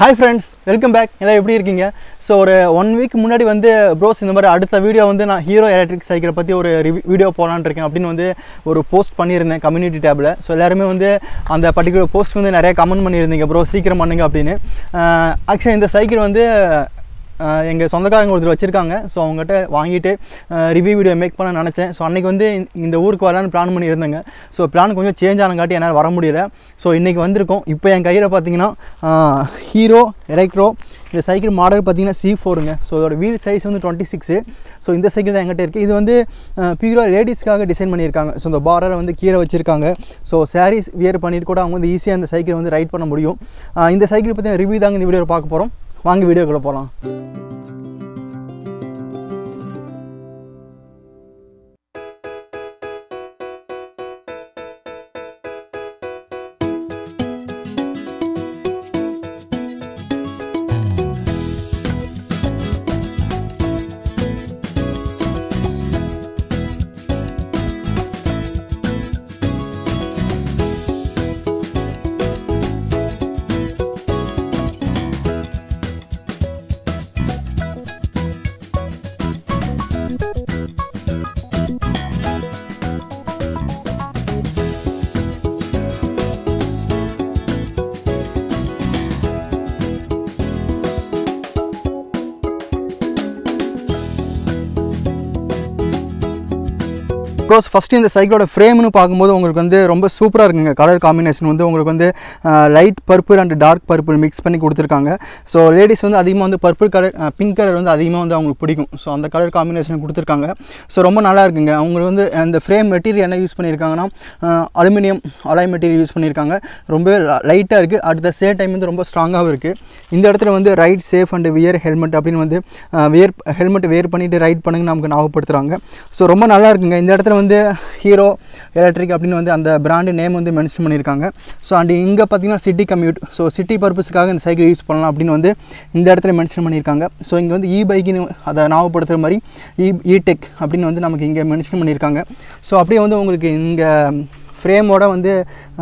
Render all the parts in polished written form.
Hi friends, welcome back. எல்லாரும் எப்படி இருக்கீங்க? So ஒரு 1 week முன்னாடி வந்து bros இந்த மாதிரி அடுத்த வீடியோ வந்து நான் ஹீரோ எலக்ட்ரிக் சைக்கிளை பத்தி ஒரு வீடியோ போலாம்னு இருக்கேன் அப்படினு வந்து ஒரு போஸ்ட் பண்ணியிருந்தேன் கம்யூனிட்டி டாப்ல. So எல்லாரும் வந்து அந்த பர்టిక్యులர் போஸ்ட் வந்து நிறைய கமெண்ட் பண்ணியிருந்தீங்க bro சீக்கிரம் பண்ணுங்க அப்படினு. ஆக்சுவலி இந்த சைக்கிள் வந்து எங்க சொந்தக்காரங்க ஒருத்தர் வச்சிருக்காங்க. ஸோ அவங்ககிட்ட வாங்கிட்டு ரிவ்யூ வீடியோ மேக் பண்ண நினச்சேன். ஸோ அன்றைக்கி வந்து இந்த ஊருக்கு வரலான்னு பிளான் பண்ணியிருந்தேங்க. ஸோ பிளான் கொஞ்சம் சேஞ்ச் ஆனங்காட்டி என்னால் வர முடியல. ஸோ இன்றைக்கி வந்திருக்கோம். இப்போ என் கையில் பார்த்தீங்கன்னா ஹீரோ எலக்ட்ரோ இந்த சைக்கிள் மாடல் பார்த்தீங்கன்னா C4ங்க. ஸோ இதோட வீல் சைஸ் வந்து 26. ஸோ இந்த சைக்கிள் தான் என்கிட்ட இருக்குது. இது வந்து பியூராக லேடிஸ்க்காக டிசைன் பண்ணியிருக்காங்க. ஸோ இந்த பார்டரை வந்து கீழே வச்சுருக்காங்க. ஸோ சாரீஸ் வியர் பண்ணிட்டு கூட அவங்க வந்து ஈஸியாக இந்த சைக்கிள் வந்து ரைட் பண்ண முடியும். இந்த சைக்கிள் பற்றி ரிவ்யூ தாங்க இந்த வீடியோவில் பார்க்க போகிறோம். வாங்க வீடியோக்குள்ளே போகலாம். ப்ரோஸ் ஃபஸ்ட்டு இந்த சைக்கிளோட ஃப்ரேம்னு பார்க்கும்போது உங்களுக்கு வந்து ரொம்ப சூப்பராக இருக்குங்க. கலர் காம்பினேஷன் வந்து உங்களுக்கு வந்து light purple and dark purple mix பண்ணி கொடுத்துருக்காங்க. ஸோ லேடிஸ் வந்து அதிகமாக வந்து பர்பிள் கலர் பிங்க் கலர் வந்து அதிகமாக வந்து அவங்களுக்கு பிடிக்கும். ஸோ அந்த கலர் காம்பினேஷன் கொடுத்துருக்காங்க. ஸோ ரொம்ப நல்லா இருக்குங்க. அவங்களுக்கு வந்து அந்த ஃப்ரேம் மெட்டீரியல் என்ன யூஸ் பண்ணியிருக்காங்கன்னா அலுமினியம் அலாய் மெட்டீரியல் யூஸ் பண்ணியிருக்காங்க. ரொம்ப லைட்டாக இருக்குது. அட் த சேம் டைம் வந்து ரொம்ப ஸ்ட்ராங்காகவும் இருக்குது. இந்த இடத்துல வந்து ride safe and wear helmet அப்படின்னு வந்து ஹெல்மெட் வேர் பண்ணிவிட்டு ரைட் பண்ணுங்கன்னு நமக்கு ஞாபகப்படுத்துகிறாங்க. ஸோ ரொம்ப நல்லா இருக்குங்க. இந்த இடத்துல வந்து ஹீரோ எலக்ட்ரிக் அப்படின்னு வந்து அந்த பிராண்டு நேம் வந்து மென்ஷன் பண்ணியிருக்காங்க. ஸோ அண்ட் இங்கே பார்த்தீங்கன்னா சிட்டி கம்யூட், ஸோ சிட்டி பர்பஸுக்காக இந்த சைக்கிள் யூஸ் பண்ணலாம் அப்படின்னு வந்து இந்த இடத்துல மென்ஷன் பண்ணியிருக்காங்க. ஸோ இங்கே வந்து பைக்குன்னு அதை ஞாபகப்படுத்துகிற மாதிரி டெக் அப்படின்னு வந்து நமக்கு இங்கே மென்ஷன் பண்ணியிருக்காங்க. ஸோ அப்படியே வந்து உங்களுக்கு இங்கே ஃப்ரேமோட வந்து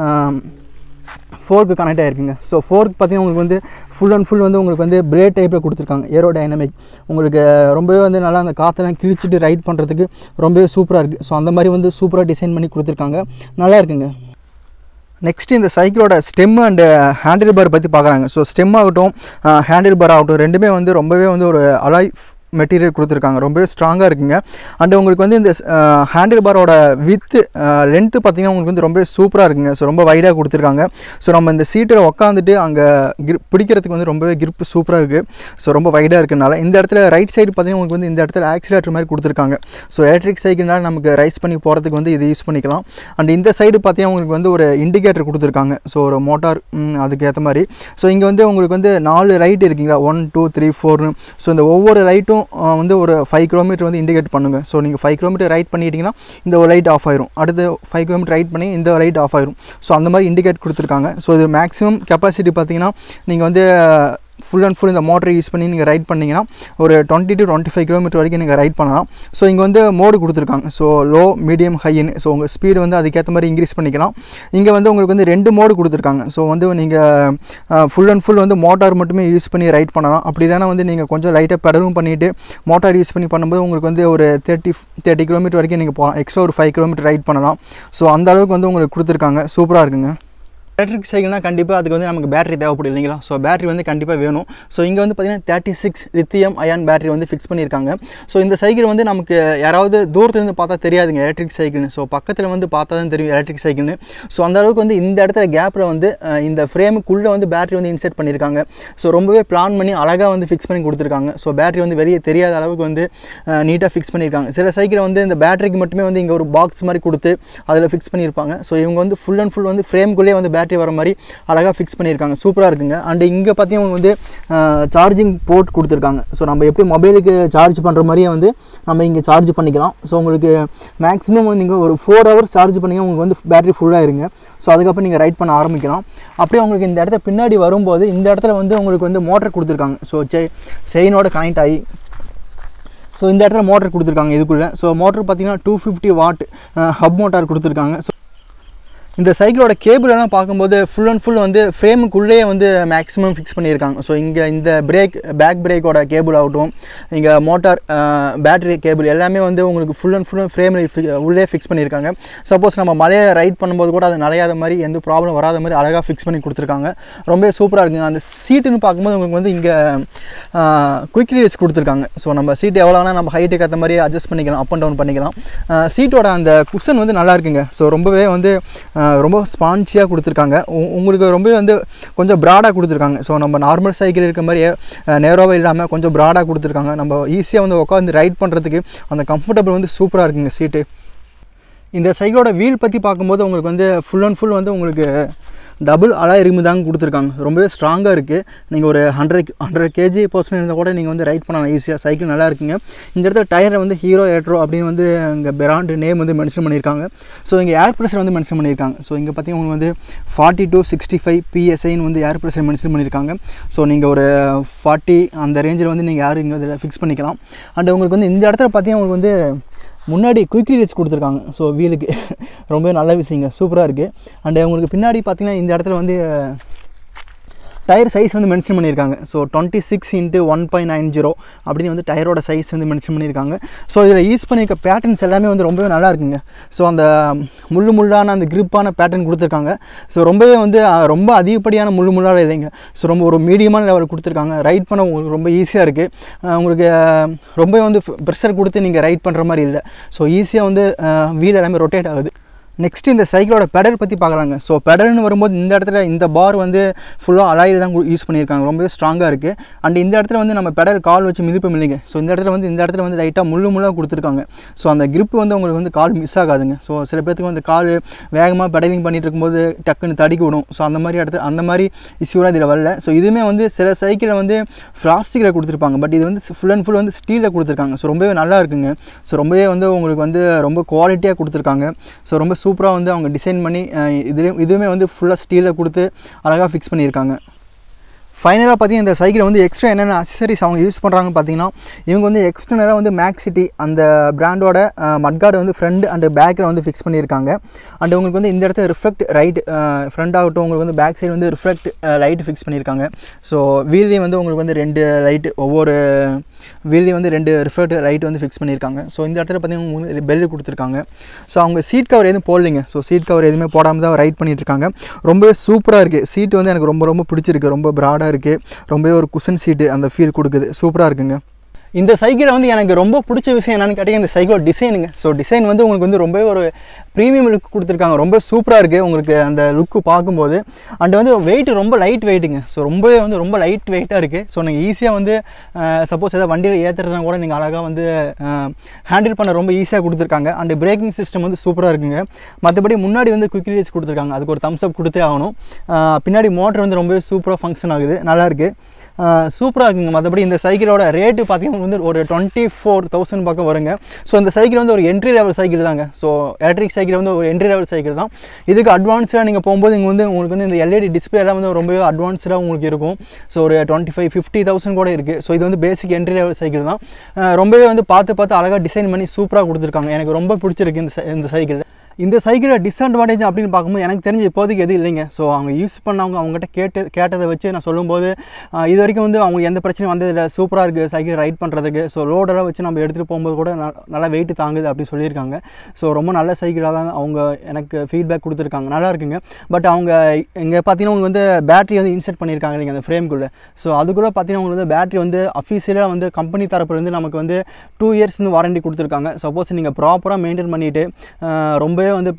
ஃபோர்க்கு கனெக்ட் ஆகிருக்குங்க. ஸோ ஃபோர்க் பார்த்தீங்கன்னா உங்களுக்கு வந்து ஃபுல் அண்ட் ஃபுல் வந்து உங்களுக்கு வந்து பிரேக் டைப்பில் கொடுத்துருக்காங்க. ஏரோ டைனமிக் உங்களுக்கு ரொம்பவே வந்து நல்லா அந்த காற்றெல்லாம் கிழிச்சிட்டு ரைட் பண்ணுறதுக்கு ரொம்பவே சூப்பராக இருக்குது. ஸோ அந்த மாதிரி வந்து சூப்பராக டிசைன் பண்ணி கொடுத்துருக்காங்க. நல்லா இருக்குங்க. நெக்ஸ்ட் இந்த சைக்கிளோட ஸ்டெம் அண்டு ஹேண்டில் பார் பற்றி பார்க்குறாங்க. ஸோ ஸ்டெம் ஆகட்டும் ஹேண்டில் பார் ஆகட்டும் ரெண்டுமே வந்து ரொம்பவே வந்து ஒரு அலாய் மெட்டீரியல் கொடுத்துருக்காங்க. ரொம்பவே ஸ்ட்ராங்காக இருக்குங்க. அண்டு உங்களுக்கு வந்து இந்த ஹேண்டில் பாரோட லென்த்து பார்த்திங்கன்னா உங்களுக்கு வந்து ரொம்ப சூப்பராக இருக்குங்க. ஸோ ரொம்ப வைடாக கொடுத்துருக்காங்க. ஸோ நம்ம இந்த சீட்டில் உட்காந்துட்டு அங்கே பிடிக்கிறதுக்கு வந்து ரொம்பவே கிரிப்பு சூப்பராக இருக்குது. ஸோ ரொம்ப வைடாக இருக்குனால இந்த இடத்துல ரைட் சைடு பார்த்திங்கன்னா உங்களுக்கு வந்து இந்த இடத்துல ஆக்சிலேட்டர் மாதிரி கொடுத்துருக்காங்க. ஸோ எலக்ட்ரிக் சைக்கிள்னால் நமக்கு ரைஸ் பண்ணி போகிறதுக்கு வந்து இது யூஸ் பண்ணிக்கலாம். அண்ட் இந்த சைடு பார்த்திங்கன்னா உங்களுக்கு வந்து ஒரு இண்டிகேட்டர் கொடுத்துருக்காங்க. ஸோ ஒரு மோட்டார் அதுக்கு ஏற்ற மாதிரி. ஸோ இங்கே வந்து உங்களுக்கு வந்து 4 ரைட் இருக்குங்களா, 1 2 3 4. ஸோ இந்த ஒவ்வொரு ரைட்டும் வந்து ஒரு 5 கிலோமீட்டர் வந்து இண்டிகேட் பண்ணுங்கள். ஸோ நீங்கள் 5 கிலோமீட்டர் ரைட் பண்ணிட்டீங்கன்னா இந்த ஒரு லைட் ஆஃப் ஆயிரும். அடுத்து 5 கிலோமீட்டர் ரைட் பண்ணி இந்த லைட் ஆஃப் ஆயிரும். ஸோ அந்த மாதிரி இண்டிகேட் கொடுத்துருக்காங்க. ஸோ இது மேக்ஸிமம் கெப்பாசிட்டி பார்த்தீங்கன்னா நீங்கள் வந்து ஃபுல் அண்ட் ஃபுல் இந்த மோட்டரை யூஸ் பண்ணி நீங்கள் ரைட் பண்ணிங்கன்னா ஒரு 20 to 25 கிலோமீட்டர் வரைக்கும் நீங்கள் ரைட் பண்ணலாம். ஸோ இங்கே வந்து மோடு கொடுத்துருக்காங்க. ஸோ லோ மீடியம் ஹைன்னு. ஸோ உங்கள் ஸ்பீடு வந்து அதுக்கேற்ற மாதிரி இன்க்ரீஸ் பண்ணிக்கலாம். இங்கே வந்து உங்களுக்கு வந்து 2 மோடு கொடுத்துருக்காங்க. ஸோ வந்து நீங்கள் ஃபுல் அண்ட் ஃபுல் வந்து மோட்டார் மட்டுமே யூஸ் பண்ணி ரைட் பண்ணலாம். அப்படி இல்லைனா வந்து நீங்கள் கொஞ்சம் லைட்டாக பெடலும் பண்ணிவிட்டு மோட்டார் யூஸ் பண்ணி பண்ணும்போது உங்களுக்கு வந்து ஒரு 30 கிலோமீட்டர் வரைக்கும் நீங்கள் போகலாம். எக்ஸ்ட்ரா ஒரு 5 கிலோமீட்டர் ரைட் பண்ணலாம். ஸோ அந்த அளவுக்கு வந்து உங்களுக்கு கொடுத்துருக்காங்க. சூப்பராக இருக்குங்க. எலக்ட்ரிக் சைக்கிள்னால் கண்டிப்பாக அதுக்கு வந்து நமக்கு பேட்டரி தேவைப்படும் இல்லைங்களா. ஸோ பேட்டரி வந்து கண்டிப்பாக வேணும். ஸோ இங்கே வந்து பார்த்திங்கன்னா 36 லித்தியம் அயான் பேட்டரி வந்து ஃபிக்ஸ் பண்ணியிருக்காங்க. ஸோ இந்த சைக்கிள் வந்து நமக்கு யாராவது தூரத்துலேருந்து பார்த்தா தெரியாதுங்க எலக்ட்ரிக் சைக்கிள்னு. ஸோ பக்கத்தில் வந்து பார்த்தா தான் தெரியும் எலக்ட்ரிக் சைக்கிள்னு. ஸோ அந்த அளவுக்கு வந்து இந்த இடத்துல கேப்பில் வந்து இந்த ஃப்ரேமுக்குள்ளே வந்து பேட்டரி வந்து இன்செர்ட் பண்ணியிருக்காங்க. ஸோ ரொம்பவே பிளான் பண்ணி அழகாக வந்து ஃபிக்ஸ் பண்ணி கொடுத்துருக்காங்க. ஸோ பேட்டரி வந்து வெளியே தெரியாத அளவுக்கு வந்து நீட்டாக ஃபிக்ஸ் பண்ணியிருக்காங்க. சில சைக்கிள் வந்து இந்த பேட்டரிக்கு மட்டுமே வந்து இங்கே ஒரு பாக்ஸ் மாதிரி கொடுத்து அதில் ஃபிக்ஸ் பண்ணியிருப்பாங்க. ஸோ இவங்க வந்து ஃபுல் அண்ட் ஃபுல் வந்து ஃப்ரேம்குள்ளே வந்து பேட்டரி வர மாதிரி அழகாக ஃபிக்ஸ் பண்ணியிருக்காங்க. சூப்பராக இருக்குங்க. அண்ட் இங்கே பார்த்தீங்கன்னா வந்து சார்ஜிங் போர்ட் கொடுத்துருக்காங்க. ஸோ நம்ம எப்படி மொபைலுக்கு சார்ஜ் பண்ணுற மாதிரியே வந்து நம்ம இங்கே சார்ஜ் பண்ணிக்கலாம். ஸோ உங்களுக்கு மேக்ஸிமம் வந்து நீங்கள் ஒரு 4 hours சார்ஜ் பண்ணிங்கன்னா உங்களுக்கு வந்து பேட்டரி ஃபுல்லாக இருங்க. ஸோ அதுக்கப்புறம் நீங்கள் ரைட் பண்ண ஆரம்பிக்கலாம். அப்படியே உங்களுக்கு இந்த இடத்த பின்னாடி வரும்போது இந்த இடத்துல வந்து உங்களுக்கு வந்து மோட்டர் கொடுத்துருக்காங்க. ஸோ செயினோட கனெக்ட் ஆகி ஸோ இந்த இடத்துல மோட்டர் கொடுத்துருக்காங்க இதுக்குள்ளே. ஸோ மோட்டர் பார்த்தீங்கன்னா 250 watt ஹப் மோட்டார் கொடுத்துருக்காங்க. ஸோ இந்த சைக்கிளோட கேபிள் எல்லாம் பார்க்கும்போது ஃபுல் அண்ட் ஃபுல் வந்து ஃப்ரேமுக்குள்ளேயே வந்து மேக்ஸிமம் ஃபிக்ஸ் பண்ணியிருக்காங்க. ஸோ இங்கே இந்த பேக் பிரேக்கோட கேபிள் ஆகட்டும், இங்கே மோட்டார் பேட்டரி கேபிள் எல்லாமே வந்து உங்களுக்கு ஃபுல் அண்ட் ஃபுல் ஃப்ரேமில் உள்ளே ஃபிக்ஸ் பண்ணியிருக்காங்க. சப்போஸ் நம்ம மலையை ரைட் பண்ணும்போது கூட அது நலையாத மாதிரி எந்த ப்ராப்ளம் வராத மாதிரி அழகாக ஃபிக்ஸ் பண்ணி கொடுத்துருக்காங்க. ரொம்ப சூப்பராக இருக்குங்க. அந்த சீட்டுன்னு பார்க்கும்போது உங்களுக்கு வந்து இங்கே குயிக் ரிலீஸ் கொடுத்துருக்காங்க. ஸோ நம்ம சீட் எவ்வளோனா நம்ம ஹைட்டுக்கு ஏற்ற மாதிரி அட்ஜஸ்ட் பண்ணிக்கலாம், அப் அண்ட் டவுன் பண்ணிக்கலாம். சீட்டோட அந்த குஷன் வந்து நல்லா இருக்குங்க. ஸோ ரொம்பவே வந்து ரொம்ப ஸ்பான்ச்சியாக கொடுத்துருக்காங்க. உங்களுக்கு ரொம்பவே வந்து கொஞ்சம் ப்ராடாக கொடுத்துருக்காங்க. ஸோ நம்ம நார்மல் சைக்கிள் இருக்க மாதிரியே நேரோவாக இல்லாமல் கொஞ்சம் ப்ராடாக கொடுத்துருக்காங்க. நம்ம ஈஸியாக வந்து உட்காந்து ரைட் பண்ணுறதுக்கு அந்த கம்ஃபர்டபுள் வந்து சூப்பராக இருக்குங்க சீட்டு. இந்த சைக்கிளோட வீல் பற்றி பார்க்கும்போது உங்களுக்கு வந்து ஃபுல் அண்ட் ஃபுல் வந்து உங்களுக்கு டபுள் அலாய் ரிம் தாங்க கொடுத்துருக்காங்க. ரொம்பவே ஸ்ட்ராங்காக இருக்குது. நீங்கள் ஒரு 100 kg பர்சன் இருந்தால் கூட நீங்கள் வந்து ரைட் பண்ணலாம் ஈஸியாக. சைக்கிள் நல்லா இருக்குங்க. இந்த இடத்துல டயரை வந்து ஹீரோ எலக்ட்ரோ அப்படின்னு வந்து இங்கே பிராண்ட் நேம் வந்து மென்ஷன் பண்ணியிருக்காங்க. ஸோ இங்கே ஏர் ப்ரெஷர் வந்து மென்ஷன் பண்ணியிருக்காங்க. ஸோ இங்கே பார்த்தீங்கன்னா உங்களுக்கு வந்து 40 to 65 PSI வந்து ஏர் ப்ரெஷர் மென்ஷன் பண்ணியிருக்காங்க. ஸோ நீங்கள் ஒரு 40 அந்த ரேஞ்சில் வந்து நீங்கள் ஏர் இங்கே இதில் ஃபிக்ஸ் பண்ணிக்கலாம். அண்ட் உங்களுக்கு வந்து இந்த இடத்துல பார்த்தீங்கன்னா உங்களுக்கு வந்து முன்னாடி குயிக் ரிலீஸ் கொடுத்துருக்காங்க. ஸோ வீலுக்கு ரொம்ப நல்ல விஷயங்க, சூப்பராக இருக்குது. அண்டு உங்களுக்கு பின்னாடி பார்த்திங்கன்னா இந்த இடத்துல வந்து டயர் சைஸ் வந்து மென்ஷன் பண்ணியிருக்காங்க. ஸோ 26x1.90 அப்படின்னு வந்து டயரோட சைஸ் வந்து மென்ஷன் பண்ணியிருக்காங்க. ஸோ இதில் யூஸ் பண்ணியிருக்க பேட்டர்ன்ஸ் எல்லாமே வந்து ரொம்பவே நல்லா இருக்குங்க. ஸோ அந்த முள்ளான அந்த கிரிப்பான பேட்டர்ன் கொடுத்துருக்காங்க. ஸோ ரொம்பவே வந்து ரொம்ப அதிகப்படியான முள்ளாக இல்லைங்க. ஸோ ரொம்ப ஒரு மீடியமான லெவல் கொடுத்துருக்காங்க. ரைட் பண்ண உங்களுக்கு ரொம்ப ஈஸியாக இருக்குது. உங்களுக்கு ரொம்ப வந்து ப்ரெஷர் கொடுத்து நீங்கள் ரைட் பண்ணுற மாதிரி இல்லை. ஸோ ஈஸியாக வந்து வீல் எல்லாமே ரொட்டேட் ஆகுது. நெக்ஸ்ட்டு இந்த சைக்கிளோட பெடல் பற்றி பார்க்கலாங்க. ஸோ பெடல்னு வரும்போது இந்த இடத்துல இந்த பார் வந்து ஃபுல்லாக அலாயில் தான் யூஸ் பண்ணியிருக்காங்க. ரொம்பவே ஸ்ட்ராங்காக இருக்குது. அண்ட் இந்த இடத்துல வந்து நம்ம பெடல் கால் வச்சு மிதிப்போம் இல்லைங்க. ஸோ இந்த இடத்துல வந்து லைட்டாக முள்ளாக கொடுத்துருக்காங்க. ஸோ அந்த கிரிப் வந்து உங்களுக்கு வந்து கால் மிஸ் ஆகாதுங்க. ஸோ சில பேருக்கு வந்து கால் வேகமாக பெடலிங் பண்ணிட்டு இருக்கும்போது டக்குன்னு தடிக்க விடும். ஸோ அந்த மாதிரி இஷ்யூலாம் இதில் வரல. ஸோ இதுவுமே வந்து சில சைக்கிளை வந்து பிளாஸ்டிக்கில் கொடுத்துருப்பாங்க. பட் இது வந்து ஃபுல் அண்ட் ஃபுல் வந்து ஸ்டீலில் கொடுத்துருக்காங்க. ஸோ ரொம்பவே நல்லா இருக்குங்க. ஸோ ரொம்பவே வந்து உங்களுக்கு வந்து ரொம்ப குவாலிட்டியாக கொடுத்துருக்காங்க. ஸோ ரொம்ப சூப்பராக வந்து அவங்க டிசைன் பண்ணி இதுவுமே வந்து ஃபுல்லாக ஸ்டீலில் கொடுத்து அழகாக ஃபிக்ஸ் பண்ணியிருக்காங்க. ஃபைனலாக பார்த்தீங்கன்னா இந்த சைக்கிளை வந்து எக்ஸ்ட்ரா என்னென்ன அக்சசரிஸ் அவங்க யூஸ் பண்ணுறாங்கன்னு பார்த்தீங்கன்னா, இவங்க வந்து எக்ஸ்டர்னலாக வந்து மேக்சிட்டி அந்த பிராண்டோட மட்கார்டு வந்து ஃப்ரண்ட் அண்ட் பேக்கில் வந்து ஃபிக்ஸ் பண்ணியிருக்காங்க. அண்ட் உங்களுக்கு வந்து இந்த இடத்துல ரிஃப்ளெக்ட் ரைட் ஃப்ரண்ட் ஆகட்டும், உங்களுக்கு வந்து பேக் சைடு வந்து ரிஃப்ளெக்ட் லைட் ஃபிக்ஸ் பண்ணியிருக்காங்க. ஸோ வீல்லையும் வந்து உங்களுக்கு வந்து 2 லைட்டு ஒவ்வொரு வீல்லையும் வந்து 2 ரிஃப்ளெக்ட் லைட் வந்து ஃபிக்ஸ் பண்ணியிருக்காங்க. ஸோ இந்த இடத்துல பார்த்தீங்கன்னா உங்களுக்கு பெல் கொடுத்துருக்காங்க. ஸோ அவங்க சீட் கவர் எதுவும் போடலைங்க. ஸோ சீட் கவர் எதுவுமே போடாமல் தான் ரைட் பண்ணிட்டு இருக்காங்க. ரொம்பவே சூப்பராக இருக்குது. சீட்டு வந்து எனக்கு ரொம்ப பிடிச்சிருக்கு. ரொம்ப ப்ராடாக இருக்குது. ரொம்பவே ஒரு குஷன் சீட்டு அந்த ஃபீல் கொடுக்குது. சூப்பராக இருக்குங்க. இந்த சைக்கிளை வந்து எனக்கு ரொம்ப பிடிச்ச விஷயம் என்னென்னு கேட்டிங்கன்னா இந்த சைக்கிளோட டிசைனுங்க. ஸோ டிசைன் வந்து உங்களுக்கு வந்து ரொம்பவே ஒரு ப்ரீமியம் லுக் கொடுத்துருக்காங்க. ரொம்ப சூப்பராக இருக்குது உங்களுக்கு அந்த லுக்கு பார்க்கும்போது. அண்ட் வந்து வெயிட் ரொம்ப லைட் வெயிட்டுங்க. ஸோ ரொம்பவே வந்து ரொம்ப லைட் வெயிட்டாக இருக்குது. ஸோ நீங்கள் ஈஸியாக வந்து சப்போஸ் ஏதாவது வண்டியில் ஏற்றுறதுனா கூட நீங்கள் அழகாக வந்து ஹேண்டில் பண்ண ரொம்ப ஈஸியாக கொடுத்துருக்காங்க. அண்ட் பிரேக்கிங் சிஸ்டம் வந்து சூப்பராக இருக்குங்க. மற்றபடி முன்னாடி வந்து குயிக் ரிலீஸ் கொடுத்துருக்காங்க. அதுக்கு ஒரு தம்ஸ் அப் கொடுத்தே ஆகணும். பின்னாடி மோட்டர் வந்து ரொம்பவே சூப்பராக ஃபங்க்ஷன் ஆகுது. நல்லாயிருக்கு, சூப்பராக இருக்குங்க. மற்றபடி இந்த சைக்கிளோட ரேட்டு பார்த்தீங்கன்னா வந்து ஒரு 24,000 பக்கம் வருங்க. ஸோ இந்த சைக்கிள் வந்து ஒரு என்ட்ரி லெவல் சைக்கிள் தாங்க. ஸோ எலக்ட்ரிக் சைக்கிள் வந்து ஒரு என்ட்ரி லெவல் சைக்கிள் தான். இதுக்கு அட்வான்ஸ்டாக நீங்கள் போகும்போது இங்கே வந்து உங்களுக்கு வந்து இந்த LED டிஸ்பிளேலாம் வந்து ரொம்பவே அட்வான்ஸ்டாக உங்களுக்கு இருக்கும். ஸோ ஒரு 25,000-50,000 கூட இருக்குது. ஸோ இது வந்து பேசிக் என்ட்ரி லெவல் சைக்கிள் தான். ரொம்பவே வந்து பார்த்து அழகாக டிசைன் பண்ணி சூப்பராக கொடுத்துருக்காங்க. எனக்கு ரொம்ப பிடிச்சிருக்கு இந்த சைக்கிள். இந்த சைக்கிளில் டிஸ்அட்வான்டேஜ் அப்படின்னு பார்க்கும்போது எனக்கு தெரிஞ்ச இப்போதைக்கு எதுவும் இல்லைங்க. ஸோ அவங்க யூஸ் பண்ணவங்க அவங்ககிட்ட கேட்டதை வச்சு நான் சொல்லும்போது இது வரைக்கும் வந்து அவங்க எந்த பிரச்சனையும் வந்ததில்லை. சூப்பராக இருக்குது சைக்கிள் ரைட் பண்ணுறதுக்கு. ஸோ லோடெல்லாம் வச்சு நம்ம எடுத்துகிட்டு போகும்போது கூட நல்லா வெயிட் தாங்குது அப்படின்னு சொல்லியிருக்காங்க. ஸோ ரொம்ப நல்ல சைக்கிளாக தான் அவங்க எனக்கு ஃபீட்பேக் கொடுத்துருக்காங்க. நல்லா இருக்குங்க. பட் அவங்க இங்கே பார்த்தீங்கன்னா உங்களுக்கு வந்து பேட்டரி வந்து இன்செர்ட் பண்ணியிருக்காங்க இல்லைங்க அந்த ஃப்ரேம்குள்ளே. ஸோ அதுக்குள்ளே பார்த்தீங்கன்னா உங்களுக்கு வந்து பேட்டரி வந்து அஃபீஷியலாக வந்து கம்பெனி தரப்புலேருந்து நமக்கு வந்து 2 years வந்து வாரண்டி கொடுத்துருக்காங்க. சப்போஸ் நீங்கள் ப்ராப்பராக மெயின்டைன் பண்ணிவிட்டு ரொம்பவே வந்து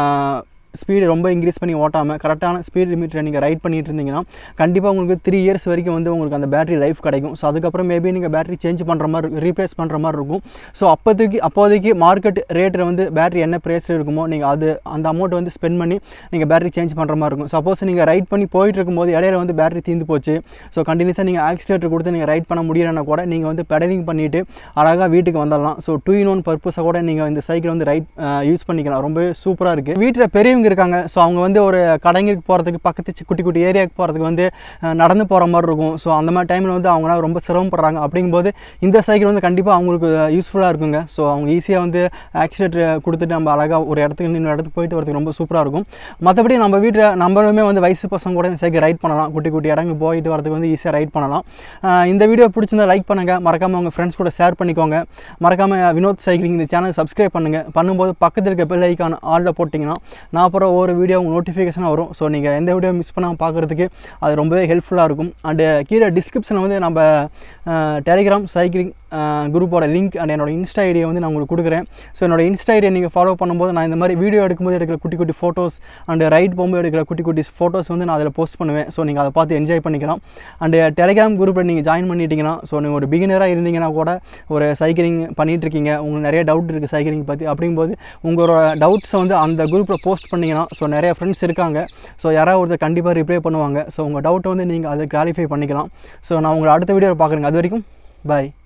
ஸ்பீடு ரொம்ப இன்க்ரீஸ் பண்ணி ஓட்டாமல் கரெக்டான ஸ்பீட் லிமிட்டில் நீங்கள் ரைட் பண்ணிட்டு இருந்தீங்கன்னா கண்டிப்பாக உங்களுக்கு 3 years வரைக்கும் வந்து உங்களுக்கு அந்த பேட்டரி லைஃப் கிடைக்கும். ஸோ அதுக்கப்புறம் மேபி நீங்கள் பேட்டரி சேஞ்ச் பண்ணுற மாதிரி ரீப்ளேஸ் பண்ணுற மாதிரி இருக்கும். ஸோ அப்போதைக்கு மார்க்கெட் ரேட்டில் வந்து பேட்டரி என்ன ப்ரைஸில் இருக்குமோ நீங்கள் அந்த அமௌண்ட் வந்து ஸ்பெண்ட் பண்ணி நீங்கள் பேட்டரி சேஞ்ச் பண்ணுற மாதிரி இருக்கும். சப்போஸ் நீங்கள் ரைட் பண்ணி போயிட்டு இருக்கும்போது இடையில வந்து பேட்டரி தீர்ந்து போச்சு, ஸோ கண்டினியூஸாக நீங்கள் ஆக்சிலேட்டர் கொடுத்து நீங்கள் ரைட் பண்ண முடியலன்னா கூட நீங்கள் வந்து பெடலிங் பண்ணிவிட்டு அழகாக வீட்டுக்கு வந்துடலாம். ஸோ 2-in-1 பர்பஸை கூட நீங்கள் இந்த சைக்கிள் வந்து யூஸ் பண்ணிக்கலாம். ரொம்பவே சூப்பராக இருக்குது. வீட்டில் பெரிய பெரியவங்க இருக்காங்க. ஸோ அவங்க வந்து ஒரு கடைங்களுக்கு போகிறதுக்கு பக்கத்து குட்டி குட்டி ஏரியாவுக்கு போகிறதுக்கு வந்து நடந்து போகிற மாதிரி இருக்கும். ஸோ அந்த மாதிரி டைமில் வந்து அவங்களாம் ரொம்ப சிரமப்படுறாங்க. அப்படிங்கும்போது இந்த சைக்கிள் வந்து கண்டிப்பாக அவங்களுக்கு யூஸ்ஃபுல்லாக இருக்குங்க. ஸோ அவங்க ஈஸியாக வந்து ஆக்சிலேட்டர் கொடுத்துட்டு நம்ம அழகாக ஒரு இடத்துக்கு இன்னொரு இடத்துக்கு போயிட்டு வரதுக்கு ரொம்ப சூப்பராக இருக்கும். மற்றபடி நம்ம வீட்டில் நம்மளுமே வந்து வயசு பசங்க கூட இந்த சைக்கிள் ரைட் பண்ணலாம். குட்டி குட்டி இடங்களுக்கு போயிட்டு வரதுக்கு வந்து ஈஸியாக ரைட் பண்ணலாம். இந்த வீடியோ பிடிச்சிருந்தா லைக் பண்ணுங்கள், மறக்காமல் உங்கள் ஃப்ரெண்ட்ஸ் கூட ஷேர் பண்ணிக்கோங்க. மறக்காமல் வினோத் சைக்கிளிங் இந்த சேனல் சப்ஸ்கிரைப் பண்ணுங்கள். பண்ணும்போது பக்கத்தில் இருக்க பெல் ஐக்கான் ஆலில் போட்டிங்கன்னா நான் அப்புறம் ஒரு வீடியோ உங்கள் நோட்டிஃபிகேஷனாக வரும். ஸோ நீங்கள் எந்த வீடியோ மிஸ் பண்ணாமல் பார்க்குறதுக்கு அது ரொம்பவே ஹெல்ப்ஃபுல்லாக இருக்கும். அண்டு கீழே டிஸ்கிரிப்ஷனில் வந்து நம்ம டெலிகிராம் சைக்கிளிங் குரூப்போட லிங்க் அண்ட் என்னோட இன்ஸ்டா ஐடியை வந்து நான் உங்களுக்கு கொடுக்குறேன். ஸோ என்னோட இன்ஸ்டா ஐடியை நீங்கள் ஃபாலோ பண்ணும்போது நான் இந்த மாதிரி வீடியோ எடுக்கும்போது எடுக்கிற குட்டி குட்டி ஃபோட்டோஸ் அண்ட் ரைட் போகும்போது எடுக்கிற குட்டி குட்டி ஃபோட்டோஸ் வந்து நான் அதில் போஸ்ட் பண்ணுவேன். ஸோ நீங்கள் அதை பார்த்து என்ஜாய் பண்ணிக்கலாம். அண்டு டெலிகிராம் குரூப்பில் நீங்கள் ஜாயின் பண்ணிட்டீங்கன்னா, ஸோ நீங்கள் ஒரு பிகினராக இருந்தீங்கன்னா கூட ஒரு சைக்கிளிங் பண்ணிகிட்ருக்கீங்க, உங்களுக்கு நிறைய டவுட் இருக்குது சைக்கிளிங் பற்றி, அப்படிங்கும்போது உங்களோட டவுட்ஸை வந்து அந்த குரூப்பில் போஸ்ட் பண்ணிங்கன்னா, ஸோ நிறைய ஃப்ரெண்ட்ஸ் இருக்காங்க. ஸோ யாராவது ஒருத்தர் கண்டிப்பாக ரிப்ளை பண்ணுவாங்க. ஸோ உங்கள் டவுட்டை வந்து நீங்கள் அதை கிளாரிஃபை பண்ணிக்கலாம். ஸோ நான் உங்களை அடுத்த வீடியோவில் பார்க்குறேங்க. அது வரைக்கும் பாய்.